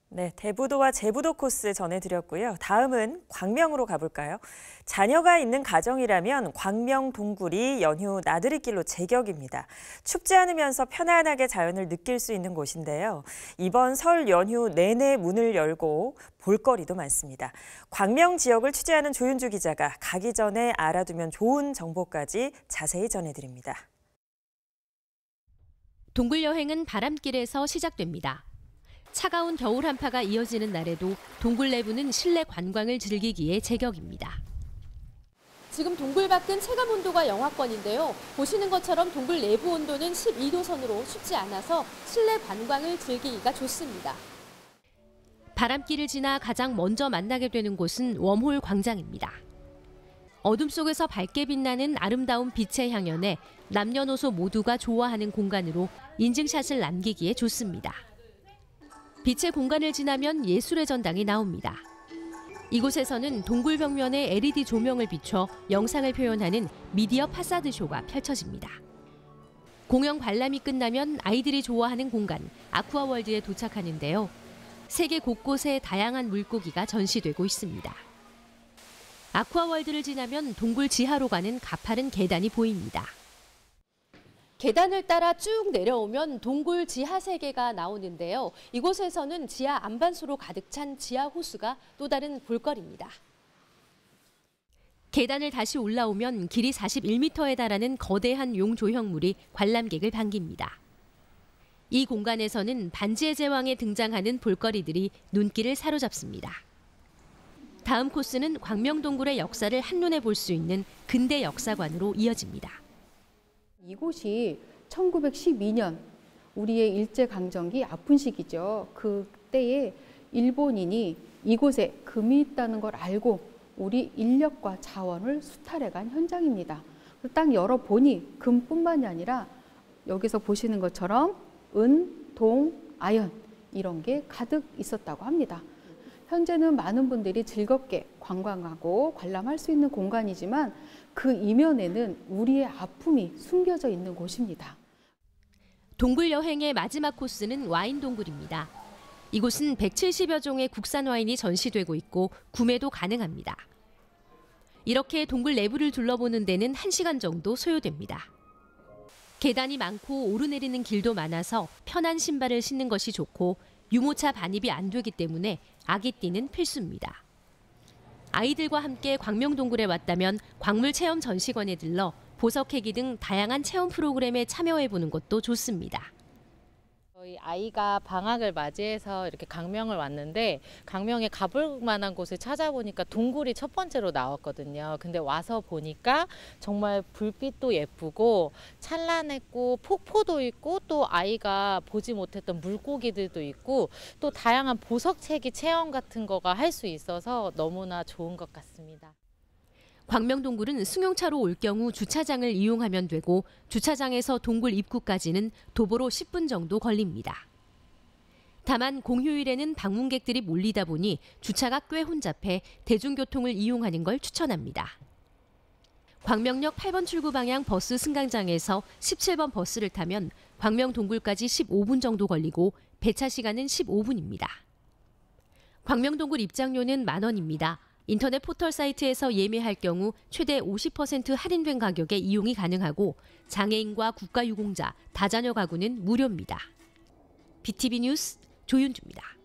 네, 대부도와 제부도 코스 전해드렸고요. 다음은 광명으로 가볼까요? 자녀가 있는 가정이라면 광명 동굴이 연휴 나들이길로 제격입니다. 춥지 않으면서 편안하게 자연을 느낄 수 있는 곳인데요. 이번 설 연휴 내내 문을 열고 볼거리도 많습니다. 광명 지역을 취재하는 조윤주 기자가 가기 전에 알아두면 좋은 정보까지 자세히 전해드립니다. 동굴 여행은 바람길에서 시작됩니다. 차가운 겨울 한파가 이어지는 날에도 동굴 내부는 실내 관광을 즐기기에 제격입니다. 지금 동굴 밖은 체감 온도가 영하권인데요. 보시는 것처럼 동굴 내부 온도는 12도 선으로 춥지 않아서 실내 관광을 즐기기가 좋습니다. 바람길을 지나 가장 먼저 만나게 되는 곳은 웜홀 광장입니다. 어둠 속에서 밝게 빛나는 아름다운 빛의 향연에 남녀노소 모두가 좋아하는 공간으로 인증샷을 남기기에 좋습니다. 빛의 공간을 지나면 예술의 전당이 나옵니다. 이곳에서는 동굴 벽면에 LED 조명을 비춰 영상을 표현하는 미디어 파사드 쇼가 펼쳐집니다. 공연 관람이 끝나면 아이들이 좋아하는 공간 아쿠아월드에 도착하는데요. 세계 곳곳에 다양한 물고기가 전시되고 있습니다. 아쿠아월드를 지나면 동굴 지하로 가는 가파른 계단이 보입니다. 계단을 따라 쭉 내려오면 동굴 지하 세계가 나오는데요. 이곳에서는 지하 안반수로 가득 찬 지하 호수가 또 다른 볼거리입니다. 계단을 다시 올라오면 길이 41m에 달하는 거대한 용 조형물이 관람객을 반깁니다. 이 공간에서는 반지의 제왕에 등장하는 볼거리들이 눈길을 사로잡습니다. 다음 코스는 광명동굴의 역사를 한눈에 볼 수 있는 근대 역사관으로 이어집니다. 이곳이 1912년 우리의 일제강점기 아픈 시기죠. 그때에 일본인이 이곳에 금이 있다는 걸 알고 우리 인력과 자원을 수탈해간 현장입니다. 딱 열어보니 금뿐만이 아니라 여기서 보시는 것처럼 은, 동, 아연 이런 게 가득 있었다고 합니다. 현재는 많은 분들이 즐겁게 관광하고 관람할 수 있는 공간이지만 그 이면에는 우리의 아픔이 숨겨져 있는 곳입니다. 동굴 여행의 마지막 코스는 와인 동굴입니다. 이곳은 170여 종의 국산 와인이 전시되고 있고 구매도 가능합니다. 이렇게 동굴 내부를 둘러보는 데는 1시간 정도 소요됩니다. 계단이 많고 오르내리는 길도 많아서 편한 신발을 신는 것이 좋고 유모차 반입이 안 되기 때문에 아기띠는 필수입니다. 아이들과 함께 광명동굴에 왔다면 광물 체험 전시관에 들러 보석 캐기 등 다양한 체험 프로그램에 참여해보는 것도 좋습니다. 저희 아이가 방학을 맞이해서 이렇게 강명을 왔는데 강명에 가볼 만한 곳을 찾아보니까 동굴이 첫 번째로 나왔거든요. 근데 와서 보니까 정말 불빛도 예쁘고 찬란했고 폭포도 있고 또 아이가 보지 못했던 물고기들도 있고 또 다양한 보석채기 체험 같은 거가 할 수 있어서 너무나 좋은 것 같습니다. 광명동굴은 승용차로 올 경우 주차장을 이용하면 되고 주차장에서 동굴 입구까지는 도보로 10분 정도 걸립니다. 다만 공휴일에는 방문객들이 몰리다 보니 주차가 꽤 혼잡해 대중교통을 이용하는 걸 추천합니다. 광명역 8번 출구 방향 버스 승강장에서 17번 버스를 타면 광명동굴까지 15분 정도 걸리고 배차 시간은 15분입니다. 광명동굴 입장료는 만 원입니다. 인터넷 포털 사이트에서 예매할 경우 최대 50% 할인된 가격에 이용이 가능하고 장애인과 국가유공자, 다자녀 가구는 무료입니다. BTV 뉴스 조윤주입니다.